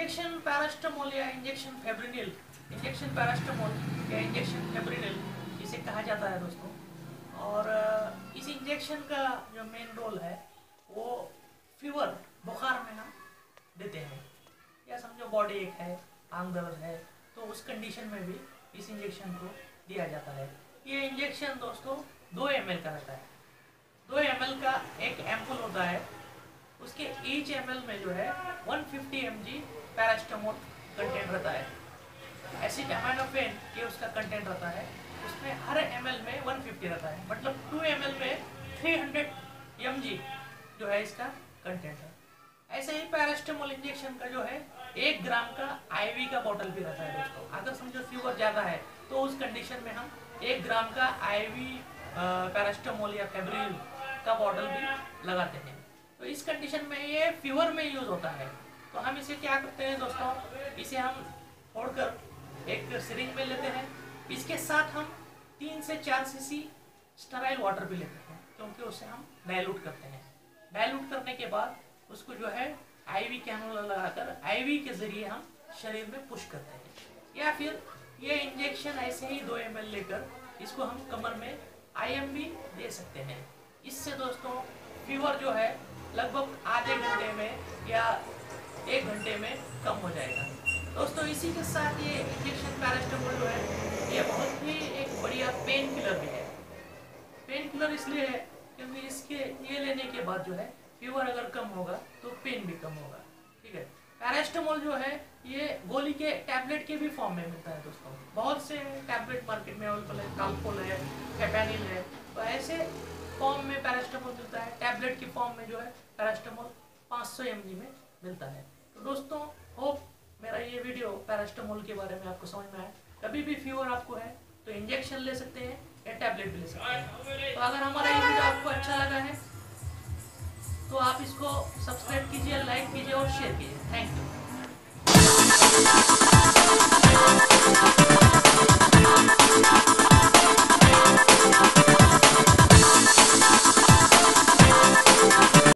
Injection paracetamol या injection Febrinil, injection paracetamol या injection Febrinil इसे कहा जाता है दोस्तों। और इस इंजेक्शन का जो मेन रोल है वो फीवर, बुखार में हम देते हैं, या समझो बॉडी एक है, आंख दर्द है, तो उस कंडीशन में भी इस इंजेक्शन को दिया जाता है। ये इंजेक्शन दोस्तों 2 ml का रहता है। 2 ml का एक एम्पुल होता है, उसके ईच ml में जो है 150 mg पैरास्टामोल कंटेंट रहता है। एसिटामिनोफेन ये उसका कंटेंट रहता है, उसमें हर ml में 150 रहता है, मतलब 2 ml में 300 mg जो है इसका कंटेंट है। ऐसे ही पैरास्टामोल इंजेक्शन का जो है 1 ग्राम का IV का बोतल भी रहता है दोस्तों। अगर समझो फीवर ज़्यादा है तो उस कंडीशन में हम 1 ग्राम का IV पैरास्टामोल या फेब्रिनिल का बोतल भी लगाते हैं। तो इस कंडीशन में ये फीवर में यूज़ होता है। तो हम इसे क्या करते हैं दोस्तों, इसे हम फोड़कर एक सिरिंज में लेते हैं, इसके साथ हम 3 से 4 cc स्टेराइल वाटर भी लेते हैं, क्योंकि उसे हम डाइल्यूट करते हैं। डाइल्यूट करने के बाद उसको जो है IV कैनुला लगाकर IV के जरिए हम शरीर में पुश करते हैं, या फिर ये इंजेक्शन ऐसे ही 2 ml लेकर इसको हम कमर में IM भी दे सकते हैं। इससे दोस्तों फीवर जो है लगभग आधे घंटे में या 1 घंटे में कम हो जाएगा। दोस्तों इसी के साथ ये इंजेक्शन पैरास्टामोल जो है ये बहुत ही एक बढ़िया पेन किलर भी है। पेन किलर इसलिए है क्योंकि इसके ये लेने के बाद जो है फीवर अगर कम होगा तो पेन भी कम होगा, ठीक है। पैरास्टामोल जो है ये गोली के टैबलेट के भी फॉर्म में मिलता है दोस्तों। बहुत से टैबलेट मार्केट में अवेलेबल है, कालपोल है, कैपेनिल है, तो ऐसे फॉर्म में पैरास्टामोल मिलता है। टैबलेट की फॉर्म में जो है पैरास्टामोल 500 mg में मिलता है। तो दोस्तों होप मेरा ये वीडियो पैरास्टामोल के बारे में आपको समझ में आए। कभी भी फीवर आपको है तो इंजेक्शन ले सकते हैं या टैबलेट भी ले सकते हैं। तो अगर हमारा ये वीडियो आपको अच्छा लगा है तो आप इसको सब्सक्राइब कीजिए, लाइक कीजिए और शेयर कीजिए। Thank you.